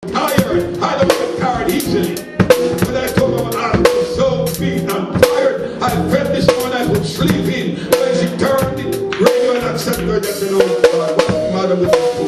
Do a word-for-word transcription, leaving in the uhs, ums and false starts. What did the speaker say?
tired. I don't get tired easily. When I told her I was so beat and tired, I felt this morning I could sleep in. When she turned the radio and I said to her, just, you know, God, what's the matter with you?